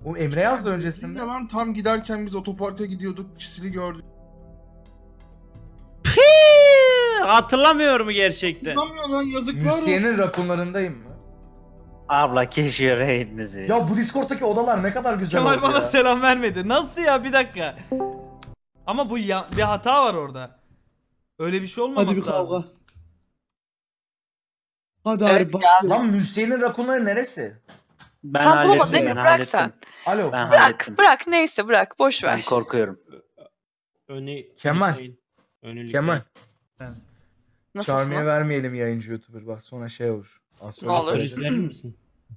O Emre yazdı öncesinde. Lan tam giderken biz otoparka gidiyorduk. Çisili gördük. Hatırlamıyor mu gerçekten? Hatırlamıyor lan, yazıklar olsun. Müzisyenin rakunlarındayım mı? Abla keşke reyinizi. Ya bu Discord'daki odalar ne kadar güzel Kemal oldu bana ya. selam vermedi. Nasıl ya, bir dakika. Ama bu bir hata var orada. Öyle bir şey olmaması Hadi bir kavga. lazım. Hadi Evet, abi başlayalım. Lan müzisyenin rakunları neresi? Ben Sen bulamadın değil hallettim, mi? ben Bırak hallettim. sen. Alo. Ben Bırak, hallettim. bırak neyse bırak. Boş Ben ver. korkuyorum. Kemal. Kemal. Nasılsınız? Charmy'e vermeyelim yayıncı YouTuber, bak sonra şey olur. Ne olur. misin?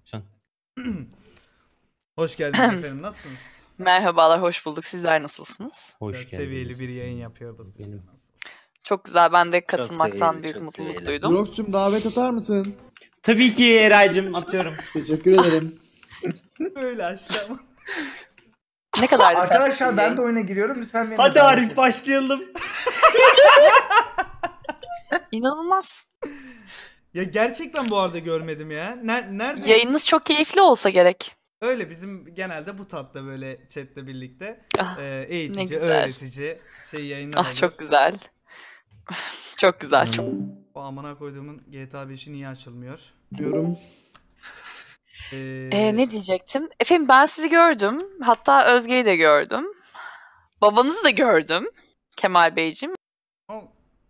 Hoş geldiniz efendim, nasılsınız? Merhabalar, hoş bulduk. Sizler nasılsınız? Hoş Biraz geldiniz. seviyeli bir yayın yapıyorduk. Benim. Çok güzel. Ben de katılmaktan seviyeli, büyük çok mutluluk seviyeli. duydum. Brox'cum davet atar mısın? Tabii ki Eray'cım, atıyorum. Teşekkür ederim. Öyle aşkım. Ne kadar Arkadaşlar ben de oyuna giriyorum, lütfen beni Hadi davet Arif edin. başlayalım. İnanılmaz. Ya gerçekten bu arada görmedim ya. Nerede? Yayınınız çok keyifli olsa gerek. Öyle bizim genelde bu tatta böyle chatle birlikte Ah, eğitici, güzel. öğretici yayınlar Ah olur. çok güzel. Çok güzel. Çok. Bu amına koyduğumun GTA 5'i niye açılmıyor? Diyorum. Ne diyecektim? Efendim ben sizi gördüm. Hatta Özge'yi de gördüm. Babanızı da gördüm. Kemal Beyciğim. o-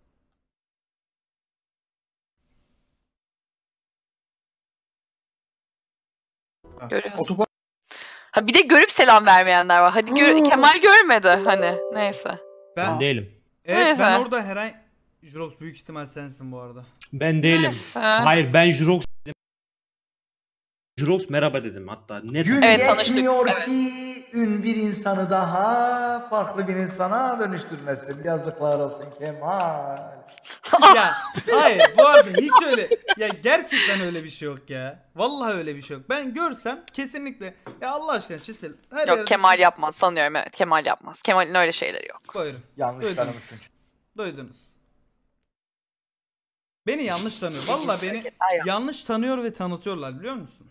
Görüyorsun. Otopark Ha bir de görüp selam vermeyenler var. Hadi Kemal görmedi hani. Neyse. Ben değilim. Evet, Neyse. ben orada herhangi... Jurox büyük ihtimal sensin bu arada. Ben değilim. Neyse. Hayır, ben Jurox dedim. Jurox merhaba dedim hatta. Net. Gün Evet, tanıştık. geçmiyor Evet. ki ün bir insanı daha farklı bir insana dönüştürmesin. Yazıklar olsun Kemal. Ya hayır, bu arada hiç öyle... Ya gerçekten öyle bir şey yok ya. Vallahi öyle bir şey yok. Ben görsem kesinlikle... Ya Allah aşkına Çisil. Her Yok yerde- Kemal yapmaz sanıyorum, evet. Kemal yapmaz. Kemal'in öyle şeyleri yok. Buyurun. Yanlış Duydunuz. tanımışsın. Duydunuz. Beni yanlış tanıyor. Vallahi beni Ay, yanlış tanıyor ve tanıtıyorlar, biliyor musun?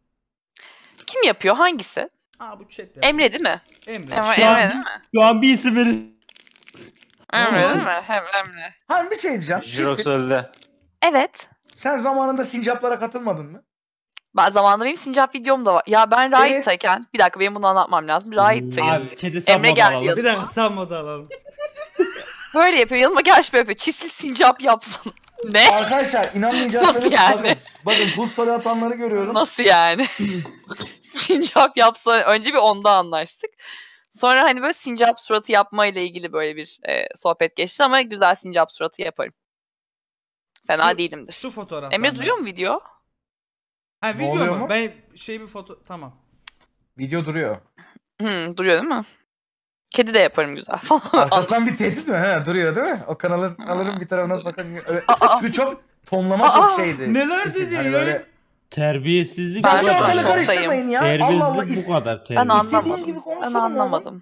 Kim yapıyor? Hangisi? Aa bu chat ya. Emre değil mi? Emre. Emre değil mi? Şu an bir isim verin. Emre oldu? değil mi? Hem Emre. Ha bir şey diyeceğim. Jirox Çisil, öldü. Evet. sen zamanında sincaplara katılmadın mı? Ben zamanında benim sincap videom da var. Ya ben Riot'tayken, bir dakika benim bunu anlatmam lazım. Riot'tayız. Abi kedi Emre sanmadı geldi alalım. yanıma. Bir dakika sen moda alalım. Böyle yapıyor. Yanıma gelmiş böyle yapıyor. Çisil sincap yapsana. Ne? Arkadaşlar inanmayacaksınız. Nasıl yani? Bakın pul soru atanları görüyorum. Nasıl yani? Sincap yapsa önce bir onda anlaştık. Sonra hani böyle sincap suratı yapma ile ilgili böyle bir sohbet geçti ama güzel sincap suratı yaparım. Fena Şu- değilimdir. Şu fotoğraf. Emre duyuyor mu video? Ha Ne video oluyor mu? mu? Ben bir foto... Tamam. Video duruyor. Duruyor değil mi? Kedi de yaparım güzel falan. Arkasından bir tehdit mi? He, duruyor değil mi? O kanalın alırım bir tarafına sakın. Aa. Çünkü çok tonlama Aa. çok şeydi. Neler Kesin, dedi hani ya? böyle- Terbiyesizlik Ben bu şu an kadar. ortalığı şoktayım. karıştırmayın ya. Allah Allah. Terbiyesizlik bu kadar. Ben Terbiyesizlik. anlamadım. gibi Ben konuşurum anlamadım.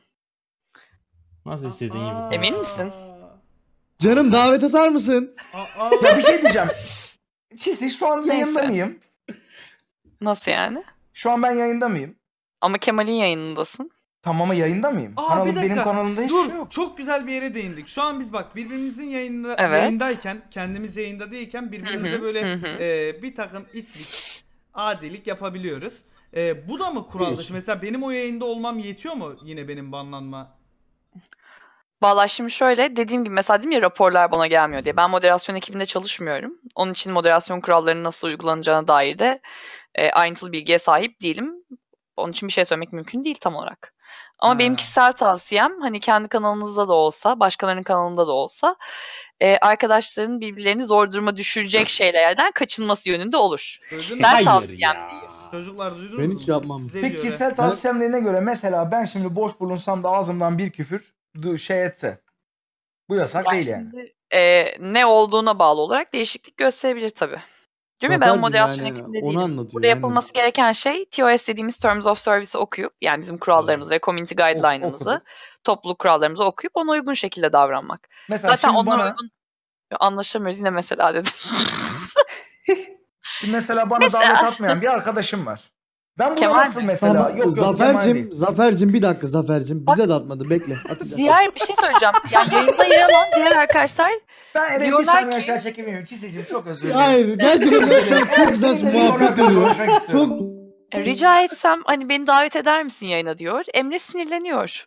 Nasıl istediğin Aa. gibi. Emin misin? Canım davet atar mısın? Aa. Ya bir şey diyeceğim. Çisil şu an yayında Neyse. mıyım? Nasıl yani? Şu an ben yayında mıyım? Ama Kemal'in yayınındasın. Tamam ama yayında mıyım? Aa, Kanalım, bir dakika. benim kanalımda hiçbir Dur, şey yok. çok güzel bir yere değindik. Şu an biz bak birbirimizin Evet. yayındayken, kendimiz yayında değilken birbirimize böyle bir takım itlik, adilik yapabiliyoruz. Bu da mı kural dışı? Mesela benim o yayında olmam yetiyor mu yine benim banlanma? Vallahi şimdi şöyle dediğim gibi mesela dedim ya raporlar bana gelmiyor diye. Ben moderasyon ekibinde çalışmıyorum. Onun için moderasyon kurallarının nasıl uygulanacağına dair de ayrıntılı bilgiye sahip değilim. Onun için bir şey söylemek mümkün değil tam olarak. Ama Ha. benim kişisel tavsiyem hani kendi kanalınızda da olsa, başkalarının kanalında da olsa arkadaşların birbirlerini zor duruma düşürecek şeylerden kaçınması yönünde olur. Duydunuz mu? Ben Hayır tavsiyem ya. değil. Çocuklar duydunuz Ben mu? hiç yapmam. Size Peki göre. kişisel tavsiyemlerine göre mesela ben şimdi boş bulunsam da ağzımdan bir küfür şey etse. Bu yasak değil yani. Şimdi, ne olduğuna bağlı olarak değişiklik gösterebilir tabii. Değil mi? Ben o Zafer'cim moderasyon yani ekibinde onu değilim. anlatıyor, Burada aynen. yapılması gereken şey TOS dediğimiz Terms of Service'i okuyup yani bizim kurallarımızı ve Community Guideline'ımızı, okuduk. topluluk kurallarımızı okuyup ona uygun şekilde davranmak. Mesela Zaten şimdi onlara bana, uygun anlaşamıyoruz yine mesela dedim. şimdi mesela bana Mesela- davet atmayan bir arkadaşım var. Ben buna Kemal nasıl mesela? Tamam, Yok Kemal değil. Zafer'cim bir dakika Zafer'cim. Bize de atmadı bekle. Atacağız. Diğer bir şey söyleyeceğim. Yani yayında yer alan diğer arkadaşlar Ben Eren bir Diyorlar saniye ki- aşağı çekemiyorum. Çisicim çok özür dilerim. Hayır gerçekten çok güzel Seninle bir konu muhabbet hakkında dönüyor. konuşmak istiyorum. Çok rica etsem hani beni davet eder misin yayına diyor. Emre sinirleniyor.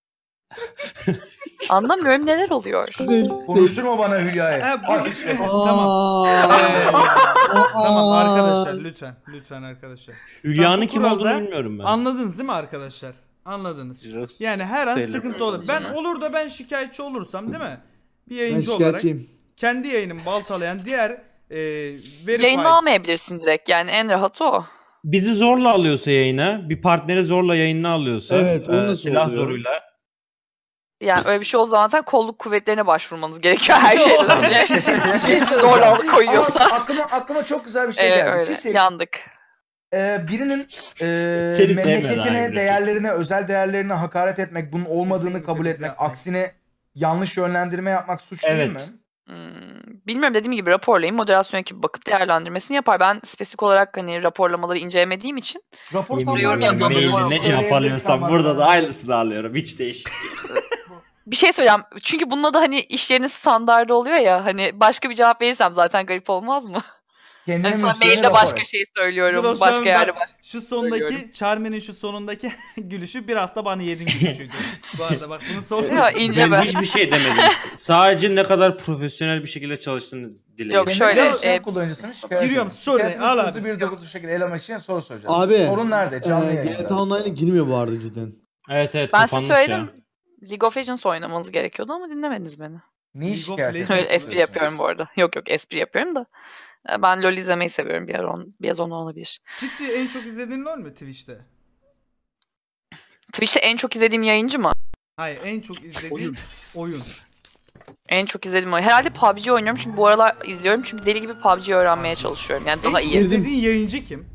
Anlamıyorum neler oluyor. değil. Konuşturma bana Hülya'yı. He, bu- Ay, Tamam. Tamam arkadaşlar lütfen arkadaşlar. Hülya'nın bu kim kuralda olduğunu bilmiyorum ben. Anladınız değil mi arkadaşlar? Anladınız. Jirox, Yani her an söyle sıkıntı olur. Ben sana. olur da ben şikayetçi olursam değil mi? Bir Ben yayıncı olarak şikayetçiyim. kendi yayınımı baltalayan diğer verified Yayını almayabilirsin direkt yani en rahatı o. Bizi zorla alıyorsa yayına, bir partneri zorla yayınına alıyorsa, Evet, o nasıl silah oluyor? zoruyla. Yani öyle bir şey olduğu zaman zaten kolluk kuvvetlerine başvurmanız gerekiyor her şeyden önce. Birisi zorla alıkoyuyorsa. Aklıma çok güzel bir şey geldi. Öyle Çisil, yandık. birinin sevmeden memleketine, ayrı. değerlerine, özel değerlerine hakaret etmek, bunun olmadığını Kesinlikle kabul biz etmek, yapmayız. aksine yanlış yönlendirme yapmak suç değil Evet. mi? Bilmiyorum dediğim gibi raporlayın. Moderasyon ekibi bakıp değerlendirmesini yapar. Ben spesifik olarak hani raporlamaları incelemediğim için Rapor Yemin tablolarla ediyorum, ediyorum gönderiyor. yapalım. ne Söyleyebilirsen yapalıyorsam bana. burada da aynısını alıyorum. Hiç değişik. bir şey söyleyeceğim. Çünkü bununla da hani iş yerinin standardı oluyor ya. Hani başka bir cevap verirsem zaten garip olmaz mı? Kendine Hani sana müstehine mailde rapor başka et. şey söylüyorum. Şurada şu başka anda yerde başka. Şu sondaki söylüyorum. Charmy'nin şu sonundaki gülüşü bir hafta bana yedin gülüşüydü. Bu arada bak bunu sordum. Ya ince Ben ben. hiçbir şey demedim. Sadece ne kadar profesyonel bir şekilde çalıştığını diledim. Yok, Kendine şöyle, müstehine kullanıcısını şikayet Giriyorum, edin. sorun, Şikayetin al sırası abi. bir dokuz şekilde elemek için soru soracağız. Abi. Sorun nerede? Canlı yayında. GTA Online'a girmiyor bu arada cidden. Evet evet Ben size kapanmış söyledim. ya. League of Legends oynamanız gerekiyordu ama dinlemediniz beni. Neyi League of şikayet Legends. Öyle ediyorsun? espri yapıyorum bu arada. Yok espri yapıyorum da. Ben LoL izlemeyi seviyorum biraz onu olabilir. Ciddi en çok izlediğin LoL mü Twitch'te? Twitch'te en çok izlediğim yayıncı mı? Hayır en çok izlediğin oyun. En çok izlediğim oyun. Herhalde PUBG oynuyorum çünkü bu aralar izliyorum. Çünkü deli gibi PUBG öğrenmeye çalışıyorum. Yani daha En çok iyi. izlediğin yayıncı kim?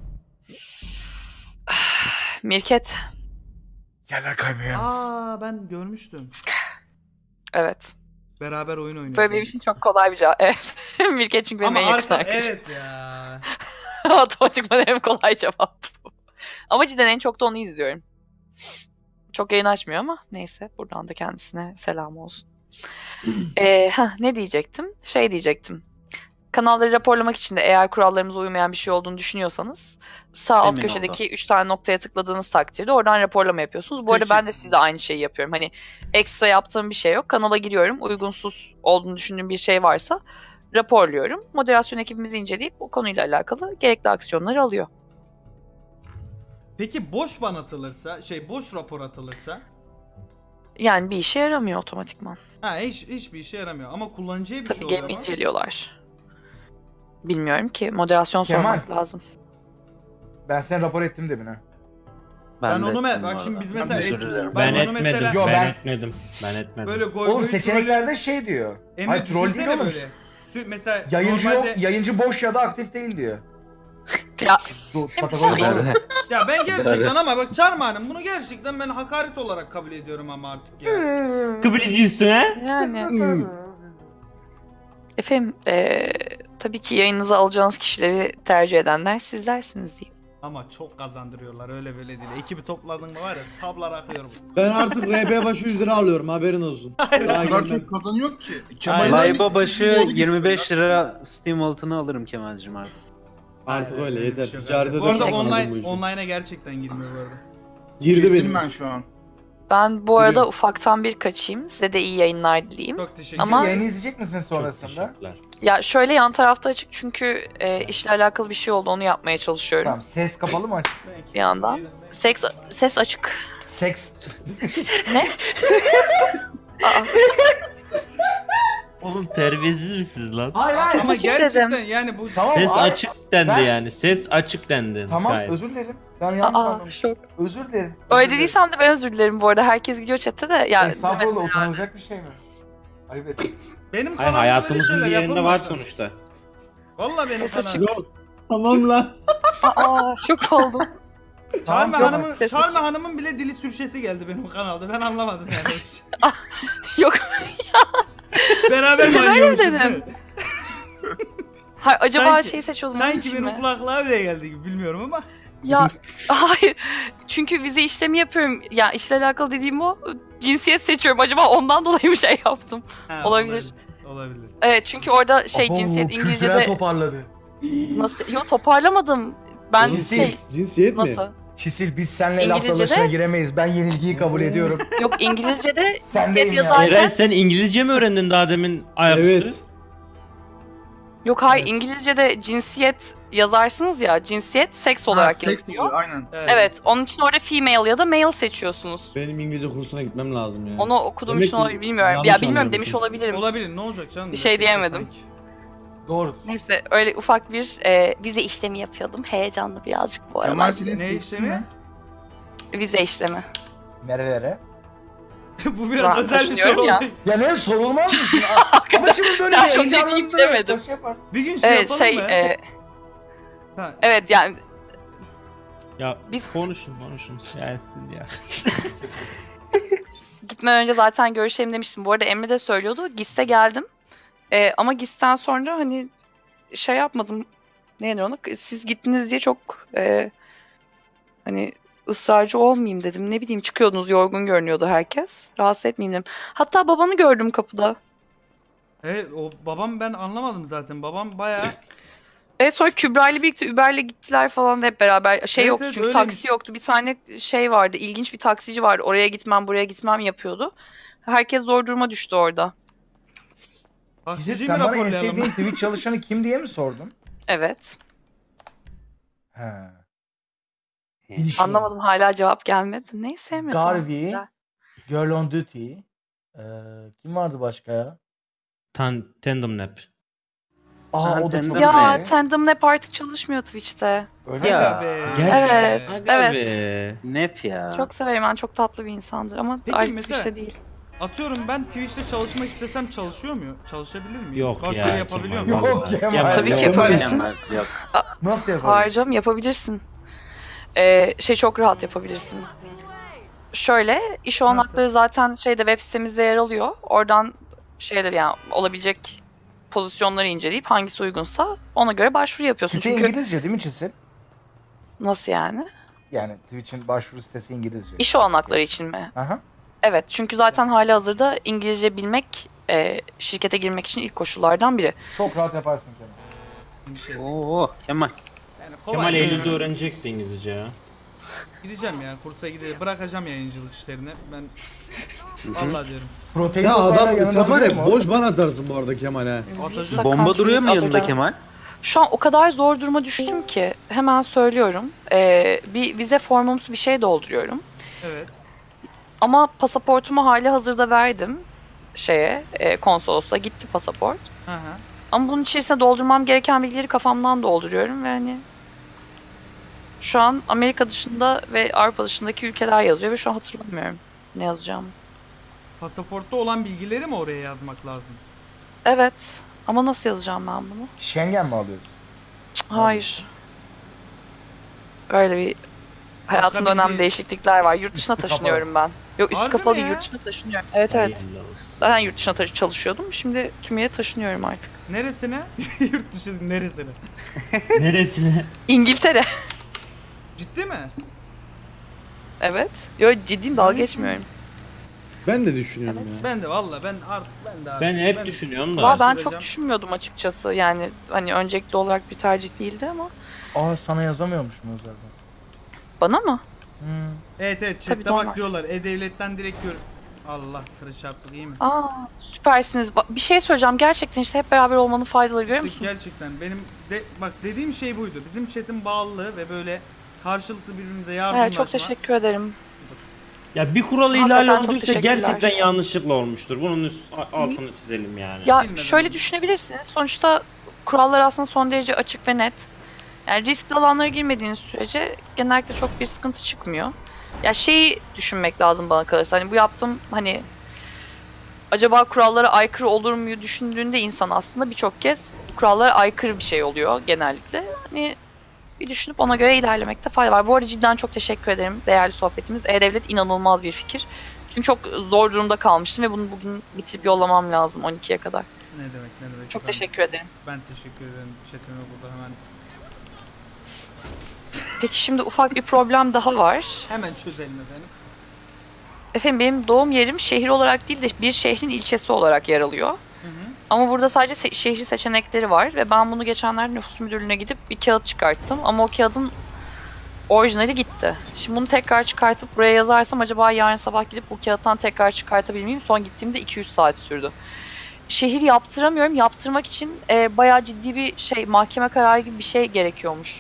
Mirket. Yerler kaymıyor yalnız. Aa ben görmüştüm. Evet. Beraber oyun oynuyorduk. Böyle benim için çok kolay bir cevap. Evet. Mirket çünkü benim Ama en yakın arka arkadaşım. evet ya. Otomatikman en kolay cevap bu. Ama cidden en çok da onu izliyorum. Çok yayın açmıyor ama neyse. Buradan da kendisine selam olsun. Ne diyecektim? Şey diyecektim. Kanalları raporlamak için de eğer kurallarımıza uymayan bir şey olduğunu düşünüyorsanız sağ alt Emin köşedeki 3 tane noktaya tıkladığınız takdirde oradan raporlama yapıyorsunuz. Bu arada Peki. ben de size aynı şeyi yapıyorum. Hani ekstra yaptığım bir şey yok. Kanala giriyorum. Uygunsuz olduğunu düşündüğüm bir şey varsa raporluyorum. Moderasyon ekibimiz inceleyip o konuyla alakalı gerekli aksiyonları alıyor. Peki boş ban atılırsa, boş rapor atılırsa? Yani bir işe yaramıyor otomatikman. Ha hiçbir işe yaramıyor ama kullanıcıya bir Tabii şey oluyor gelip mu? inceliyorlar. Bilmiyorum ki. Moderasyon Kemal. sormak lazım. Ben seni rapor ettim demin ha. Ben de onu ettim bak bu şimdi arada. biz mesela Özür dilerim. Ben Ben onu etmedim. mesela- Yo, ben ben- etmedim. Ben etmedim. böyle goy Oğlum goy seçeneklerde şey diyor. Emre Hayır troll değil düşünsene oğlum. böyle. Mesela Yayıncı normalde... yok, yayıncı boş ya da aktif değil diyor. Ya Kategori doğru. Ya ben gerçekten ama bak Charma Hanım bunu gerçekten ben hakaret olarak kabul ediyorum ama artık ya. Kabul ediyorsun ha? yani. Efendim tabii ki yayınınıza alacağınız kişileri tercih edenler sizlersiniz diyeyim. Ama çok kazandırıyorlar öyle böyle değil. Ekibi topladın mı var ya sablar akıyor. Ben artık RP başı 100 lira alıyorum haberin olsun. Daha O kadar gelmem. çok kazanıyor ki. Layba başı 25 lira Steam altına alırım Kemal'cim artık. Artık öyle yeter. Şaka. Ticarete Bu arada dokunmadım bu online, işe. online'a gerçekten girmiyor bu arada. Girdi benim. ben şu an. Ben bu arada Biliyorum. ufaktan bir kaçayım. Size de iyi yayınlar dileyim. Çok teşekkür Ama- Ama... Yayını izleyecek misin sonrasında? Teşekkürler. Ya şöyle yan tarafta açık çünkü işle alakalı bir şey oldu onu yapmaya çalışıyorum. Tamam, ses kapalı mı açık? Bir yandan. Ses açık. Seks. Aa, Oğlum terbiyesiz misiniz lan? Hayır hayır. Ama Açık gerçekten dedim. yani bu Tamam Ses abi. açık dendi ben- yani. Ses açık dendi. Tamam Gayet. özür dilerim. Ben yanlış anladım. şok. Özür dilerim. Öyle dediysem de ben özür dilerim bu arada. Herkes gidiyor chatte de. Ya, Estağfurullah, utanılacak bir şey mi? Ayıp ettim. benim Hayır, kanalımda hayatımızın böyle bir şeyler yerinde var yapılmaz. sonuçta. Vallahi benim Ses kanalım. açık. Yok. Tamam lan. Aa şok oldum. Charma Tamam, Hanım'ın ses Charma açık. Hanım'ın bile dili sürçesi geldi benim kanalda. Ben anlamadım yani. Yok. Beraber mi Ben öyle oynuyormuşuz dedim. değil mi? Hayır, acaba Sanki- şeyi seçiyordum. Sanki benim kulaklığa öyle geldi gibi bilmiyorum ama. Ya hayır. Çünkü vize işlemi yapıyorum. Ya işle alakalı dediğim o. Cinsiyet seçiyorum. Acaba ondan dolayı bir şey yaptım. Ha, Olabilir. Olabilir. Evet çünkü orada şey Abo, cinsiyet kültürel İngilizce'de toparladı. nasıl? Yok toparlamadım. Ben Cinsiyet. Cinsiyet mi? nasıl? Çisil biz seninle laf İngilizce'de- dalaşına giremeyiz. Ben yenilgiyi kabul ediyorum. Yok İngilizce'de Sendeyim cinsiyet ya. yazarken Eren sen İngilizce mi öğrendin daha demin ayaküstü? Evet. yok hayır Evet. İngilizce'de cinsiyet yazarsınız ya. Cinsiyet seks olarak seks yazılıyor. oluyor, aynen. Evet, onun için orada female ya da male seçiyorsunuz. Benim İngilizce kursuna gitmem lazım ya. Onu okuduğum Demek için ki olabilir, bilmiyorum. yanlış Ya bilmiyorum anlıyormuşum. demiş olabilirim. Olabilir ne olacak canım? Bir şey Meslek de diyemedim. sanki. Doğrudur. Neyse öyle ufak bir vize işlemi yapıyordum. Heyecanlı birazcık bu Kemal aralar. senin Ne seçsin işlemi? mi? Vize işlemi. Nerelere? Bu biraz Ben özel bir taşınıyorum soru. ya. Ya ne sorulmaz mı şimdi? Ama şimdi böyle Ben bir çok heyecanlandı. dediğimi bilemedim. Nasıl yaparsın? Bir gün şey Evet yapalım şey mı? Ha, evet yani Ya Biz- konuşun gelsin ya. gitmeden önce zaten görüşelim demiştim. Bu arada Emre de söylüyordu. GİS'e geldim. Ama GİS'ten sonra hani şey yapmadım. Ne deniyor ona? Siz gittiniz diye çok hani ısrarcı olmayayım dedim. Ne bileyim çıkıyordunuz yorgun görünüyordu herkes. Rahatsız etmeyeyim dedim. Hatta babanı gördüm kapıda. evet o babam ben anlamadım zaten. Babam bayağı Evet sonra Kübra ile birlikte Uber'le gittiler falan da hep beraber. Şey Evet, yoktu evet, çünkü öyleymiş. taksi yoktu. Bir tane şey vardı. İlginç bir taksici vardı. Oraya gitmem buraya gitmem yapıyordu. Herkes zor duruma düştü orada. Cisil taksiciyi mi sen bana en raporlayalım? sevdiğin Twitch çalışanı kim diye mi sordun? Evet. He. Bilişim. Anlamadım hala cevap gelmedi. Neyse Emre. tamam, Garvey, güzel. Girl on Duty. Kim vardı başka ya? Tandem nap. Aa o da Tandem çok Nap. Ya iyi. Tandem Nap artık çalışmıyor Twitch'te. Öyle Ya. mi? Be. Evet. Aga Evet. be. Nep ya. Çok severim ben çok tatlı bir insandır ama Peki artık mesela- Twitch'te değil. Atıyorum ben Twitch'te çalışmak istesem çalışıyor mu? Çalışabilir miyim? Yok Başvuru ya, yapabiliyor Kemal. muyum? Yok Vallahi. Kemal. Tabii ki Kemal. yapabilirsin. Yok. Nasıl yapalım? Harcam yapabilirsin. Şey çok rahat yapabilirsin. Şöyle iş olanakları zaten şeyde web sitemizde yer alıyor. Oradan şeyler yani olabilecek pozisyonları inceleyip hangisi uygunsa ona göre başvuru yapıyorsun. Site Çünkü İngilizce değil mi Çisil? nasıl yani? Yani Twitch'in başvuru sitesi İngilizce. İş olanakları için mi? Aha. Evet çünkü zaten halihazırda İngilizce bilmek şirkete girmek için ilk koşullardan biri. Çok rahat yaparsın Kemal. Bir şey. Oo Kemal. Yani kolay. Kemal Eylül'de öğrenecekti İngilizce ya. Gideceğim ya kursa gideceğim. Bırakacağım yayıncılık işlerini. Ben vallahi diyorum. Protein Ya tosayla adam yanında sen var duruyor ya mu? boş bana atarsın bu arada Kemal ha. Atacağım. Bomba duruyor mu yanında Atacağım. Kemal? Şu an o kadar zor duruma düştüm ki hemen söylüyorum. Bir vize formumsu bir şey dolduruyorum. Evet. Ama pasaportumu hali hazırda verdim konsolosluğa gitti pasaport. Hı hı. Ama bunun içerisine doldurmam gereken bilgileri kafamdan dolduruyorum ve hani şu an Amerika dışında ve Avrupa dışındaki ülkeler yazıyor ve şu an hatırlamıyorum ne yazacağımı. Pasaportta olan bilgileri mi oraya yazmak lazım? Evet ama nasıl yazacağım ben bunu? Schengen mi alıyoruz? Cık, hayır. Öyle bir hayatımda bildiğin- önemli değişiklikler var. Yurt dışına Üstü kapalı. taşınıyorum ben. Yok üstü Harbi kapalı mi değil, ya? yurt dışına taşınıyorum. Evet evet. Hayırlı olsun. Zaten yurt dışına çalışıyordum. Şimdi tüm yere taşınıyorum artık. Neresine? Yurt dışı neresine? Neresine? İngiltere. Ciddi mi? Evet. Yo ciddiyim dalga Neresi? geçmiyorum. Ben de düşünüyorum Evet. ya. Ben de valla ben artık ben de abi. Ben hep düşünüyorum da. Valla ben söyleyeceğim. çok düşünmüyordum açıkçası. Yani hani öncelikli olarak bir tercih değildi ama. Aa sana yazamıyormuşum özelden. Bana mı? Hmm. Evet evet Tabii, chatte normal. bak diyorlar. E-Devlet'ten direkt gör. Allah kırı çarptık iyi mi? Aa süpersiniz. Bir şey söyleyeceğim. Gerçekten işte hep beraber olmanın faydaları görüyor İşte musun? gerçekten benim de bak dediğim şey buydu. Bizim chat'in bağlılığı ve böyle karşılıklı birbirimize yardımlaşma. Evet çok teşekkür ederim. Ya bir kural Hakikaten ihlal çok olduysa teşekkürler. gerçekten yanlışlıkla olmuştur. Bunun altını çizelim yani. Ya Bilmeden şöyle olmuş. düşünebilirsiniz. Sonuçta kurallar aslında son derece açık ve net. Yani riskli alanlara girmediğiniz sürece genellikle çok bir sıkıntı çıkmıyor. Ya şeyi düşünmek lazım bana kalırsa. Hani bu yaptığım hani acaba kurallara aykırı olur muyu düşündüğünde insan aslında birçok kez kurallara aykırı bir şey oluyor genellikle. Hani bir düşünüp ona göre ilerlemekte fayda var. Bu arada cidden çok teşekkür ederim. Değerli sohbetimiz. E-Devlet inanılmaz bir fikir. Çünkü çok zor durumda kalmıştım ve bunu bugün bitirip yollamam lazım 12'ye kadar. Ne demek ne demek. Çok efendim. teşekkür ederim. Ben teşekkür ederim. Chat'ime burada hemen. Peki şimdi ufak bir problem daha var. Hemen çözelim efendim. Efendim benim doğum yerim şehir olarak değil de bir şehrin ilçesi olarak yer alıyor. Hı hı. Ama burada sadece şehri seçenekleri var ve ben bunu geçenlerde nüfus müdürlüğüne gidip bir kağıt çıkarttım ama o kağıdın orijinali gitti. Şimdi bunu tekrar çıkartıp buraya yazarsam acaba yarın sabah gidip bu kağıttan tekrar çıkartabilir miyim? Son gittiğimde 2-3 saat sürdü. Şehir yaptıramıyorum. Yaptırmak için bayağı ciddi bir mahkeme kararı gibi bir şey gerekiyormuş.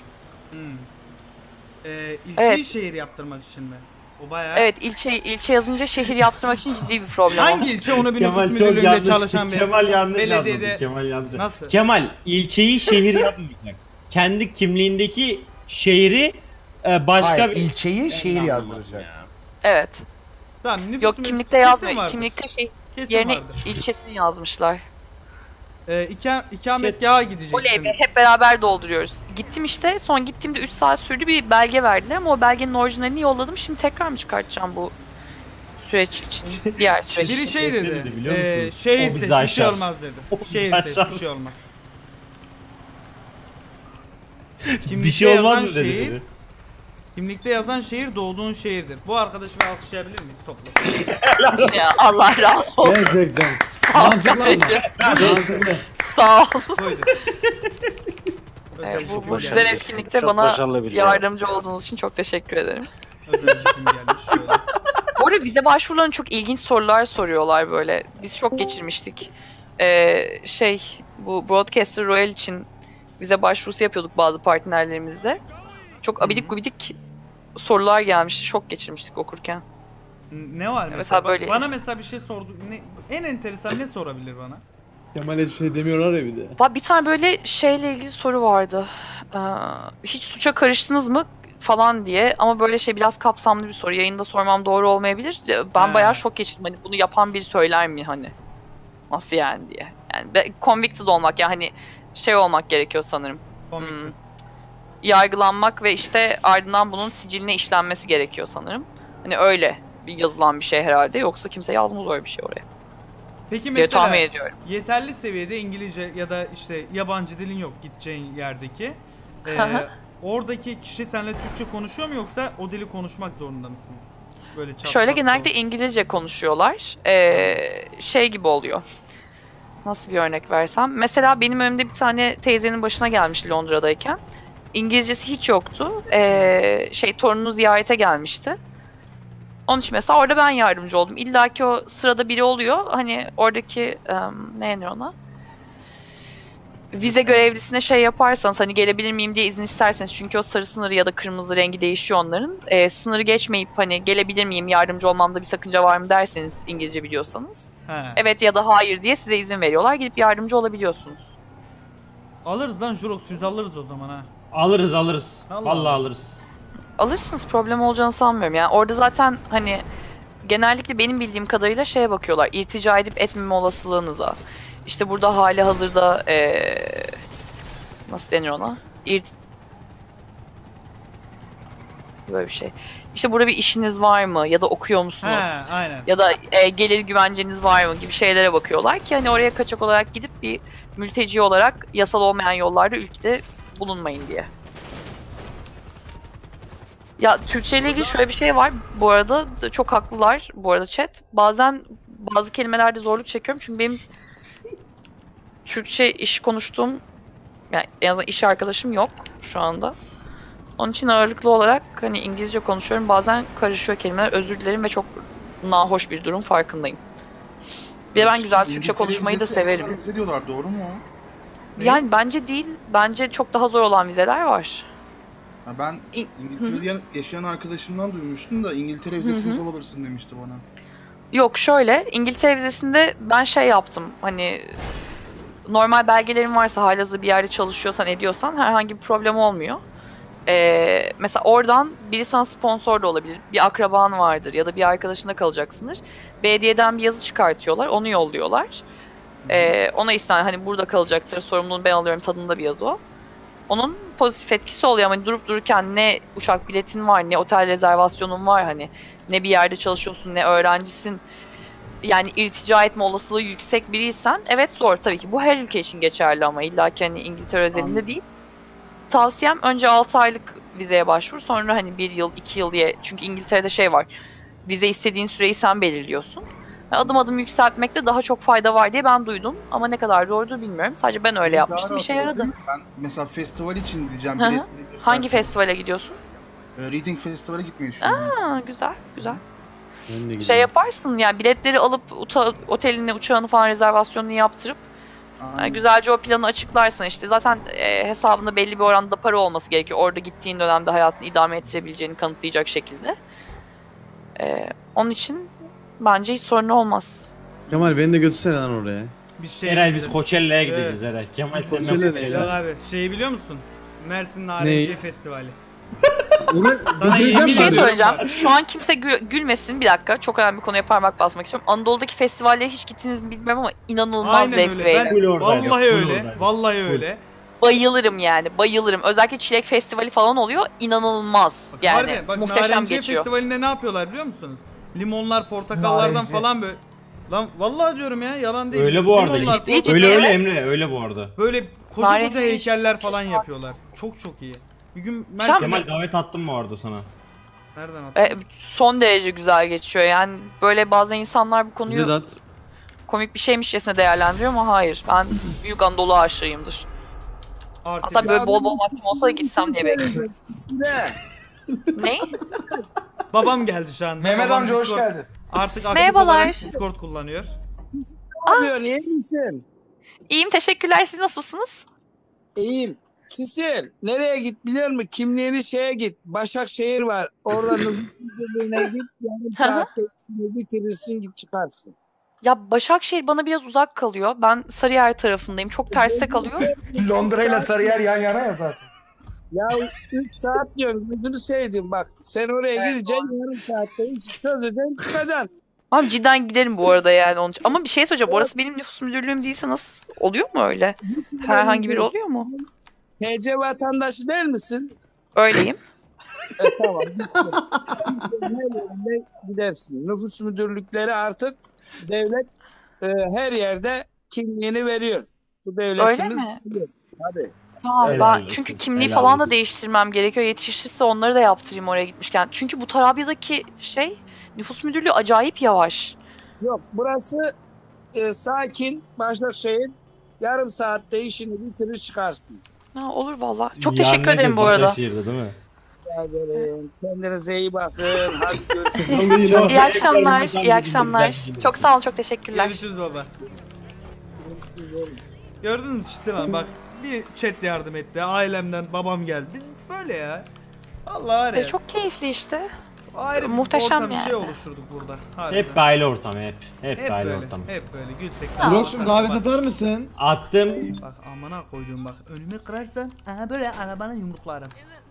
İlçeyi Evet. şehir yaptırmak için mi? O bayağı... Evet, ilçe yazınca şehir yaptırmak için ciddi bir problem. Hangi ilçe onu bir nüfus Kemal çok müdürlüğünde yanlış. çalışan bir Kemal yanlış belediyede... anladı. Kemal yanlış. Nasıl? Kemal ilçeyi şehir yapmayacak. Kendi kimliğindeki şehri başka Hayır, bir ilçeyi şehir anlamadım yazdıracak. ya. Evet. Tamam, nüfus Yok müdürlüğü- kimlikte kesin yazmıyor. vardır. Kimlikte Kesin yerine vardır. ilçesini yazmışlar. İkametgaha gideceksin. Oley be, hep beraber dolduruyoruz. Gittim işte, son gittiğimde 3 saat sürdü, bir belge verdiler ama o belgenin orijinalini yolladım. Şimdi tekrar mı çıkartacağım bu süreç için? Diğer süreç Biri için. şey Ne dedi, dedi biliyor musun? şehir O bizi seç bir şey aşar. olmaz dedi. O bizi Şehir seç aşar. bir şey olmaz. Bir Kimlikte şey olmaz yazan mı dedi. şehir, dedi. kimlikte yazan şehir doğduğun şehirdir. Bu arkadaşı bir alkışlayabilir miyiz toplu? Ya Allah razı olsun. Gerçekten. Sağ ol Mantıklı ama. kardeşim. Mantıklı. Sağ ol. Buydu. Özel Bu çekim güzel gelmiş. etkinlikte Çok bana başarılı bir şey. yardımcı olduğunuz için çok teşekkür ederim. Özel çekim gelmiş şöyle. Bu arada vize başvurularına çok ilginç sorular soruyorlar böyle. Biz çok geçirmiştik. Bu Broadcaster Royal için vize başvurusu yapıyorduk bazı partnerlerimizle. Çok abidik gubidik sorular gelmişti. Şok geçirmiştik okurken. Ne var mesela? Mesela Bak, böyle- bana mesela bir şey sordu. En enteresan ne sorabilir bana? Kemal hiçbir şey demiyorlar ya bir de. Bir tane böyle şeyle ilgili soru vardı. Hiç suça karıştınız mı falan diye, ama böyle biraz kapsamlı bir soru. Yayında sormam doğru olmayabilir. Ben He. bayağı şok geçirdim. Hani bunu yapan biri söyler mi hani? Nasıl yani diye. Yani convicted olmak, yani hani olmak gerekiyor sanırım. Komikti. Yargılanmak ve işte ardından bunun siciline işlenmesi gerekiyor sanırım. Hani öyle bir yazılan bir şey herhalde. Yoksa kimse yazmaz öyle bir şey oraya Peki diye mesela tahmin ediyorum. yeterli seviyede İngilizce ya da işte yabancı dilin yok gideceğin yerdeki. Hı hı. Oradaki kişi seninle Türkçe konuşuyor mu yoksa o dili konuşmak zorunda mısın? Böyle çat Şöyle pat genellikle doğru. İngilizce konuşuyorlar. Gibi oluyor. Nasıl bir örnek versem? Mesela benim önümde bir tane teyzenin başına gelmiş Londra'dayken. İngilizcesi hiç yoktu. Torununu ziyarete gelmişti. Onun için mesela orada ben yardımcı oldum. İlla ki o sırada biri oluyor. Hani oradaki ne denir ona? Vize görevlisine yaparsanız, hani gelebilir miyim diye izin isterseniz, çünkü o sarı sınırı ya da kırmızı rengi değişiyor onların. Sınırı geçmeyip hani gelebilir miyim, yardımcı olmamda bir sakınca var mı derseniz, İngilizce biliyorsanız. He. Evet ya da hayır diye size izin veriyorlar. Gidip yardımcı olabiliyorsunuz. Alırız lan Jurox, biz alırız o zaman ha. Alırız. Allah Vallahi Allah. alırız. Alırsınız, problem olacağını sanmıyorum. Yani orada zaten hani genellikle benim bildiğim kadarıyla bakıyorlar. İltica edip etmeme olasılığınıza. İşte burada hali hazırda nasıl denir ona? Böyle bir şey. İşte burada bir işiniz var mı? Ya da okuyor musunuz? He, aynen. Ya da gelir güvenceniz var mı gibi şeylere bakıyorlar ki hani oraya kaçak olarak gidip bir mülteci olarak yasal olmayan yollarda ülkede bulunmayın diye. Ya Türkçe ile ilgili şöyle bir şey var. Bu arada çok haklılar bu arada chat. Bazen bazı kelimelerde zorluk çekiyorum çünkü benim Türkçe iş konuştuğum, yani en azından iş arkadaşım yok şu anda. Onun için ağırlıklı olarak hani İngilizce konuşuyorum. Bazen karışıyor kelimeler. Özür dilerim ve çok nahoş bir durum, farkındayım. Bir de ben güzel Türkçe konuşmayı da severim. Vize diyorlar, doğru mu? Ne? Yani bence değil. Bence çok daha zor olan vizeler var. Ha, ben İngiltere'de yaşayan arkadaşımdan duymuştum da İngiltere vizesini zor alırsın demişti bana. Yok şöyle, İngiltere vizesinde ben yaptım. Hani normal belgelerin varsa, halihazırda bir yerde çalışıyorsan, ediyorsan herhangi bir problem olmuyor. Mesela oradan biri sana sponsor da olabilir. Bir akraban vardır ya da bir arkadaşında kalacaksındır. Belediyeden bir yazı çıkartıyorlar, onu yolluyorlar. Ona isten hani burada kalacaktır, sorumluluğunu ben alıyorum tadında bir yazı o. Onun pozitif etkisi oluyor ama durup dururken ne uçak biletin var, ne otel rezervasyonun var, hani ne bir yerde çalışıyorsun, ne öğrencisin. Yani irtica etme olasılığı yüksek biriysen evet zor tabii ki. Bu her ülke için geçerli ama illa ki hani İngiltere özelinde değil. tavsiyem önce 6 aylık vizeye başvur. Sonra hani 1 yıl, 2 yıl diye. Çünkü İngiltere'de şey var. Vize istediğin süreyi sen belirliyorsun. Adım adım yükseltmekte daha çok fayda var diye ben duydum. Ama ne kadar doğrudur bilmiyorum. Sadece ben öyle yapmıştım. İşe yaradı. Ben mesela festival için gideceğim. Hı hı. biletleri Hangi göstereceğim. festivale gidiyorsun? Reading Festival'e gitmeyi düşünüyorum. Ha, güzel, güzel. Ben de Şey gidiyorum. yaparsın yani biletleri alıp oteline, uçağını falan rezervasyonunu yaptırıp Aynen. güzelce o planı açıklarsın işte. Zaten hesabında belli bir oranda para olması gerekiyor. Orada gittiğin dönemde hayatını idame ettirebileceğini kanıtlayacak şekilde. Onun için bence hiç sorun olmaz. Kemal beni de götürsene lan oraya. Bir şey Eray biz biliriz. Coachella'ya gideceğiz Eray. Kemal sen Coachella nasıl ne Yok ya? abi şeyi biliyor musun? Mersin Neyi? Narenciye Festivali. Onu Sana götüreceğim yemin Bir şey ben. ediyorum. söyleyeceğim. Şu an kimse gülmesin. Bir dakika. Çok önemli bir konuya parmak basmak istiyorum. Anadolu'daki festivallere hiç gittiniz mi bilmiyorum ama inanılmaz Aynen zevkli öyle. ve Ben, Full oradaydım, vallahi full öyle. oradaydım. Vallahi Full. öyle. bayılırım yani. Bayılırım. Özellikle Çilek Festivali falan oluyor. İnanılmaz. Bak, Yani harbi, bak, muhteşem Narenciye geçiyor. Festivalinde ne yapıyorlar biliyor musunuz? Limonlar, portakallardan Narenciye. falan böyle. Lan vallahi diyorum ya yalan değil. Öyle bu arada. Limonlar, Ciddi ciddi. Öyle evet. Emre öyle bu arada. Böyle koca Narenciye koca heykeller falan yapıyorlar. Çok çok iyi. Bir gün Şam- Kemal davet attım mı orada sana? Nereden attın? Son derece güzel geçiyor. Yani böyle bazen insanlar bu Bize konuyu de at. komik bir şeymişçesine değerlendiriyor ama hayır. Ben büyük Anadolu aşığıyımdır. Artık Hatta böyle bol bol vaktim olsa da gitsem diye bekliyorum. Ne? babam geldi şu an. Mehmet Babam amca hoş Discord- geldin. Artık aktif Merhabalar. olarak Discord kullanıyor. yapıyorsun? İyi misin? İyiyim teşekkürler. Siz nasılsınız? İyiyim. Çisil, nereye git biliyor musun? Kimliğini şeye git. Başakşehir var. Orada nüfus müdürlüğüne git. Yarım saatte işini bitirirsin git çıkarsın. Ya Başakşehir bana biraz uzak kalıyor. Ben Sarıyer tarafındayım. Çok terste kalıyor. Londra ile Sarıyer yan yana ya zaten. Ya 3 saat diyorsun. Gözünü sevdim bak. Sen oraya gideceksin. Yarım saatte işi çözeceksin çıkacaksın. Abi cidden giderim bu arada yani onun için. Ama bir şey söyleyeceğim. Orası benim nüfus müdürlüğüm değilse nasıl? Oluyor mu öyle? Herhangi biri oluyor mu? TC vatandaşı değil misin? Öyleyim. Tamam. Her yerinde gidersin. Nüfus müdürlükleri artık devlet her yerde kimliğini veriyor. Bu devletimiz mi? biliyor. Tabii. Tamam Helal ben olsun, çünkü kimliği helal falan da olsun. değiştirmem gerekiyor. Yetişirse onları da yaptırayım oraya gitmişken. Çünkü bu Tarabya'daki nüfus müdürlüğü acayip yavaş. Yok burası sakin Başakşehir. Yarım saatte işini bitirir çıkarsın. Ha, olur valla. Çok Yarın teşekkür ederim herkes bu arada. Başakşehir'de değil mi? Rica ederim. Kendinize iyi bakın. Hadi görüşürüz. Vallahi yine İyi akşamlar. Ekranımızdan İyi akşamlar. bildirimler Çok sağ olun. Çok teşekkürler. Görüşürüz baba. Gördün mü Çisil bak bir chat yardım etti. Ailemden babam geldi. Biz böyle ya. Allah var ya. Çok keyifli işte. Ayrı bir muhteşem ortam, bir şey yani. oluşturduk burada. Harbiden. Hep bir aile ortamı hep. Hep, Hep bir aile böyle. ortamı. Hep böyle gülsek. Droş'um davet bak, atar mısın? Attım. bak amına koyduğum bak. Önüme kırarsan böyle arabana yumruklarım.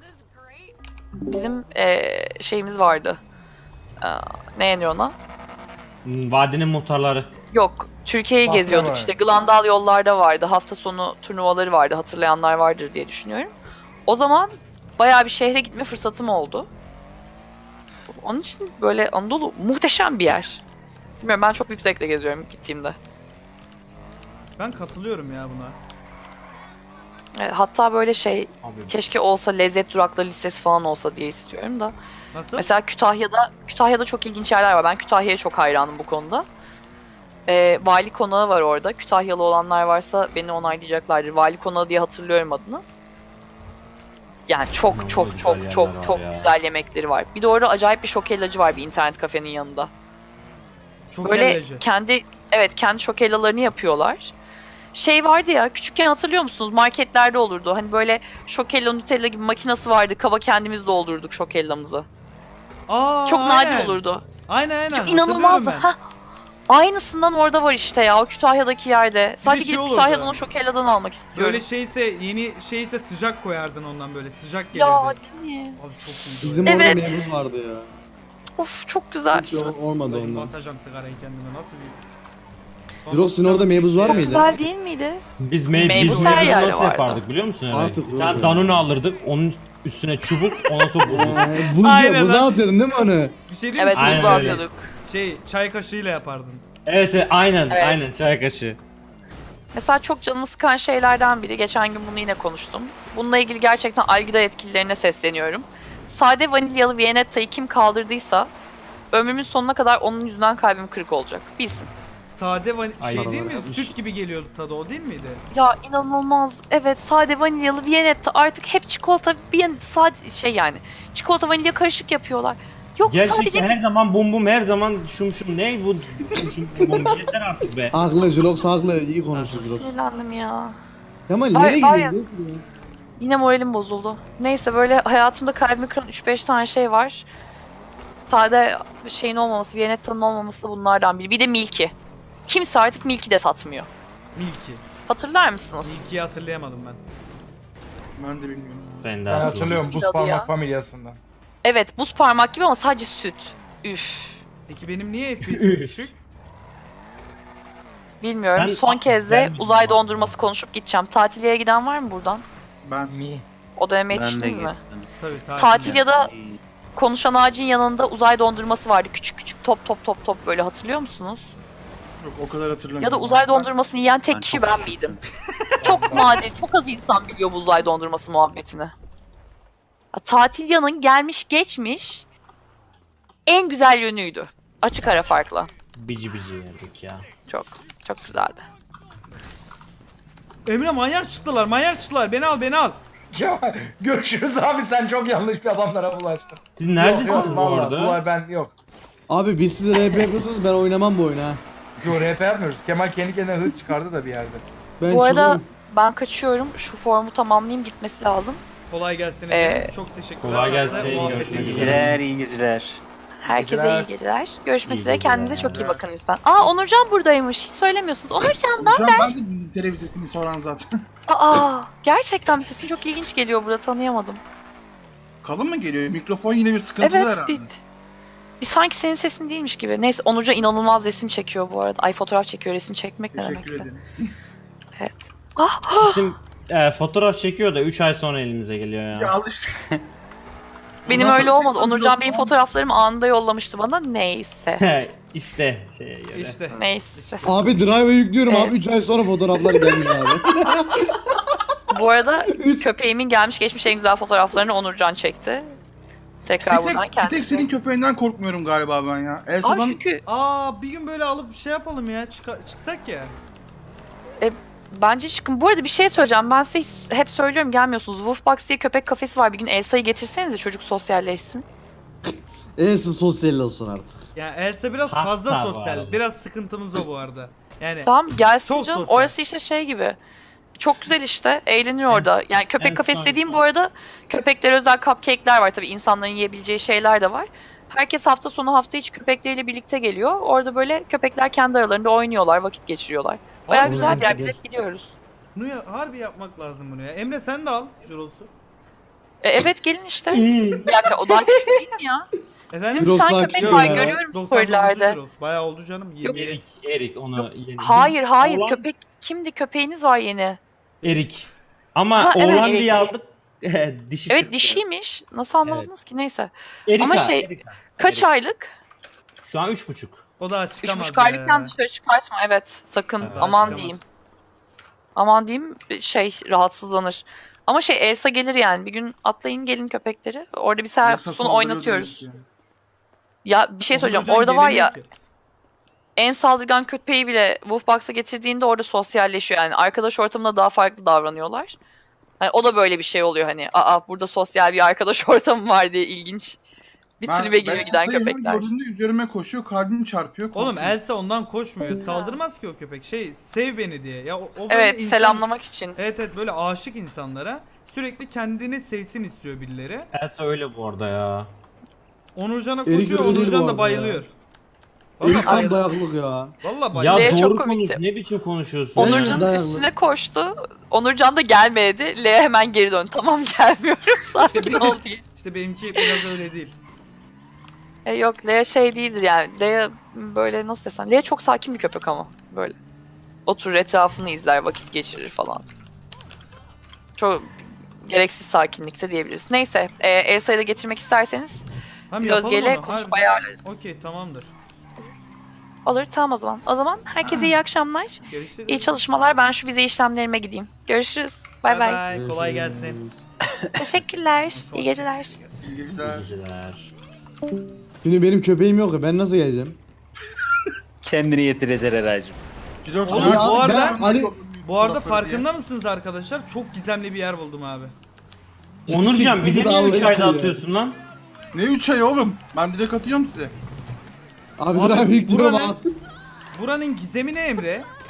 Bizim şeyimiz vardı. Ne yeniyor ona? Vadinin muhtarları. Yok. Türkiye'yi Basra geziyorduk var. işte. Glandal yollarda vardı. Hafta sonu turnuvaları vardı. Hatırlayanlar vardır diye düşünüyorum. O zaman bayağı bir şehre gitme fırsatım oldu. Onun için böyle Anadolu muhteşem bir yer. Bilmiyorum ben çok büyük zevkle geziyorum gittiğimde. Ben katılıyorum ya buna. Hatta böyle Abi. keşke olsa lezzet durakları listesi falan olsa diye istiyorum da. Nasıl? Mesela Kütahya'da çok ilginç yerler var. Ben Kütahya'ya çok hayranım bu konuda. Vali Konağı var orada. Kütahyalı olanlar varsa beni onaylayacaklardır. Vali Konağı diye hatırlıyorum adını. Yani çok İnanılmaz çok güzel çok yerler çok var çok ya. güzel yemekleri var. Bir de orada acayip bir şokellacı var bir internet kafenin yanında. Çok Böyle elleci. kendi şokellalarını yapıyorlar. Şey vardı ya küçükken hatırlıyor musunuz? Marketlerde olurdu. Hani böyle şokella Nutella gibi makinesi vardı. Kaba kendimiz doldurduk şokellamızı. Aa, Çok aynen. nadir olurdu. Aynen. Çok inanılmazdı. Hatırlıyorum ben. Aynısından orada var işte ya o Kütahya'daki yerde. Sadece şey gidip olurdu. Kütahya'dan o şokelladan almak istiyorum. Böyle şeyse yeni şeyse sıcak koyardın ondan böyle sıcak gelirdi. ya değil mi? Abi çok iyiydi. Bizim Evet. orada mevzu vardı ya. Of çok güzel. Hiç olmadı Bacım, ondan. basacağım sigarayı kendime nasıl bir... Drox senin orada meybuz var mıydı? Güzel değil miydi? Biz Meybuz biz her meyve yerde nasıl vardı. yapardık biliyor musun? Eray? Artık Bir yok tane ya. Danone alırdık. Onun üstüne çubuk ondan sonra buzlu. Aynen Buza lan. atıyordun değil mi onu? Bir şey değil Evet mi? Aynen buzlu öyle. atıyorduk. Çay kaşığıyla yapardın. Evet aynen Evet. aynen çay kaşığı. Mesela çok canımı sıkan şeylerden biri, geçen gün bunu yine konuştum. Bununla ilgili gerçekten algıda yetkililerine sesleniyorum. Sade vanilyalı Vianetta'yı kim kaldırdıysa ömrümün sonuna kadar onun yüzünden kalbim kırık olacak. Bilsin. Sade Ay, şey değil mi? yapmış. Süt gibi geliyordu tadı, o değil miydi? Ya inanılmaz. Evet, sade vanilyalı Vianetta artık hep çikolata, sade şey yani. Çikolata vanilya karışık yapıyorlar. Yok Gerçekten sadece her zaman bum bum, her zaman şum şum. Ne bu şum şum bum bum? Yeter artık be. Haklı Jirox haklı. İyi konuşuyor Jirox. sinirlendim ya. Kemal Ay- nereye ay- gidiyorsun? Yine moralim bozuldu. Neyse, böyle hayatımda kalbimi kıran 3-5 tane şey var. Sade şeyin olmaması, Vianetta'nın olmaması da bunlardan biri. Bir de Milky. Kimse artık Milky de satmıyor. Milky. Hatırlar mısınız? Milky'yi hatırlayamadım ben. Ben de bilmiyorum. Ben de Ben hatırlıyorum buz Adı parmak ya. familyasından. Evet, buz parmak gibi ama sadece süt. Üf. Peki benim niye FPS'im düşük? Bilmiyorum. Sen- Son kez de ben- uzay dondurması konuşup gideceğim. Tatiliye'ye giden var mı buradan? Ben Mi? O dönemde Ben de yetiştiniz mi? gittim. Tabii Tatil ya da İyi. konuşan ağacın yanında uzay dondurması vardı. Küçük küçük top top top top böyle, hatırlıyor musunuz? yok o kadar hatırlamıyorum. Ya da uzay dondurmasını yiyen tek Ben kişi çok ben miydim? Çok nadir, çok az insan biliyor bu uzay dondurması muhabbetini. Ya, Tatilya'nın gelmiş geçmiş en güzel yönüydü. Açık ara farkla. Bici bici yedik ya. Çok çok güzeldi. Emre manyak çıktılar, manyak çıktılar. Beni al, beni al. Ya görüşürüz abi, sen çok yanlış bir adamlara bulaştın. Siz neredesiniz Yok, bu vallahi, arada? bu ay ben yok. Abi biz size RP yapıyorsunuz, ben oynamam bu oyunu ha. Yo, RP yapmıyoruz. Kemal kendi kendine hırt çıkardı da bir yerde. Ben Bu arada çıkıyorum. ben kaçıyorum. Şu formu tamamlayayım, gitmesi lazım. Kolay gelsin Ee, efendim. Çok teşekkürler. kolay gelsin, Muhabbet görüşmek için. İyi üzere. geceler, iyi geceler. Herkese geceler. iyi geceler. Görüşmek İyi üzere. geceler. Kendinize çok iyi bakın lütfen. Aa, Onurcan buradaymış. Hiç söylemiyorsunuz. Onurcan da. Şu an ben de İngiltere vizesini soran zaten. Aa, gerçekten mi? Sesin çok ilginç geliyor burada. Tanıyamadım. Kalın mı geliyor? Mikrofon yine bir sıkıntılı Evet, herhalde. bir sanki senin sesin değilmiş gibi. Neyse, Onurcan inanılmaz resim çekiyor bu arada. Ay, fotoğraf çekiyor. Resim çekmek ne Teşekkür demekse. ederim. Evet. Ah, Bizim fotoğraf çekiyor da 3 ay sonra elimize geliyor ya. Ya al işte. benim Nasıl öyle olmadı. çekmem Onurcan yok benim lan? fotoğraflarımı anında yollamıştı bana. Neyse. işte şeye göre. İşte. Neyse. Abi drive'a yüklüyorum Evet. abi 3 ay sonra fotoğraflar gelmiyor abi. Bu arada köpeğimin gelmiş geçmiş en güzel fotoğraflarını Onurcan çekti. Tekrar Bir buradan tek, bir tek kendisi. senin köpeğinden korkmuyorum galiba ben ya. Abi Elsa'dan çünkü Aa, bir gün böyle alıp şey yapalım ya. Çıksak ya. bence çıkın. Bu arada bir şey söyleyeceğim. Ben size hep söylüyorum, gelmiyorsunuz. Wolfbox diye köpek kafesi var. Bir gün Elsa'yı getirsenize, çocuk sosyalleşsin. Ensin sosyal olsun artık. Yani Elsa biraz Hasta fazla bu sosyal. arada. Biraz sıkıntımız o bu arada. Yani Tamam, gelsin Çok canım. sosyal. Orası işte şey gibi. Çok güzel işte. Eğleniyor orada. Yani köpek Evet, kafesi tabii. dediğim bu arada köpeklere özel cupcake'ler var. Tabii insanların yiyebileceği şeyler de var. Herkes hafta sonu hafta içi köpekleriyle birlikte geliyor. Orada böyle köpekler kendi aralarında oynuyorlar, vakit geçiriyorlar. Bayağı Abi, güzel bir yer. güzel. Biz hep gidiyoruz. bunu harbi yapmak lazım bunu ya. Emre sen de al Juros'u. Evet, gelin işte. Bir dakika, o daha küçük değil mi ya? Efendim? Sizin bir tane Jirox'lar köpek küçük var, ya. görüyorum 99 storylerde. Juros. Bayağı oldu canım. Yok. Erik onu yeni. Hayır hayır, Oğlan- köpek kimdi? Köpeğiniz var yeni. Erik. Ama Ha, evet. oğlan diye aldık. Dişi Evet, çıktı. dişiymiş. Nasıl anlamadınız ki? Neyse. Erika, Ama şey, Erika. Kaç Erika. aylık? Şu an 3,5. O daha çıkamaz 3,5 aylıkken dışarı çıkartma. Evet, sakın. Evet. Aman Çıkamaz. diyeyim. Aman diyeyim, rahatsızlanır. Ama şey, Elsa gelir yani. Bir gün atlayın gelin köpekleri. Orada bir sefer Elsa Sus'unu saldırıyor oynatıyoruz. demek ki. Ya bir şey söyleyeceğim. Onurcan Orada var ya, gelemiyor ki. en saldırgan köpeği bile Wolfbox'a getirdiğinde orada sosyalleşiyor. Yani arkadaş ortamında daha farklı davranıyorlar. Hani o da böyle bir şey oluyor hani. Aa, burada sosyal bir arkadaş ortamı var diye ilginç. Bir tribe giriyor giden Elsa'yı her köpekler. gördüğümde üzerime koşuyor, kalbim çarpıyor. Oğlum korkuyorum. Elsa ondan koşmuyor. Saldırmaz ki o köpek. Sev beni diye. Ya o böyle Evet, insan- selamlamak için. Evet böyle aşık insanlara sürekli kendini sevsin istiyor birileri. Elsa öyle bu arada ya. Onurcan'a Erik koşuyor, öyle değil bu Onurcan da arada bayılıyor. Erik Vallahi tam bayılıyor. dayaklık ya. Vallahi Ya bayılıyor. Lea çok doğru konuş. komikti. Ne biçim konuşuyorsun? Onur- Onurcan'ın dayandı. üstüne koştu. Onurcan da gelmedi. Lea hemen geri döndü. Tamam, gelmiyorum. Sakin ol diye. İşte benimki biraz öyle değil. Yok, Lea şey değildir yani. Lea böyle, nasıl desem. Lea çok sakin bir köpek ama. Böyle. Oturur, etrafını izler, vakit geçirir falan. Çok gereksiz sakinlikte diyebiliriz. Neyse. Elsa'yı da getirmek isterseniz Tamam, biz yapalım Özge ile onu. konuşup Harbi. ayarlarız. Okey, tamamdır. Olur tamam o zaman. O zaman herkese iyi akşamlar. Görüşürüz. İyi çalışmalar. Ben şu vize işlemlerime gideyim. Görüşürüz. Bay bay. Bye. Kolay gelsin. Teşekkürler. İyi geceler. İyi geceler. Geceler. Şimdi benim köpeğim yok ya ben nasıl geleceğim? Kendini yetir yeter Eray'cım. Jirox, Oğlum, ben- bu arada- Ali Bu arada Fotoğrafları farkında mısınız arkadaşlar? Çok gizemli bir yer buldum abi. Onurcan bizi niye 3 ayda Vallahi atıyorsun lan? Ne 3 ay oğlum? Ben direkt atıyorum size. abi dur abi yüklüyorum buranın- abi. Buranın gizemi ne Emre?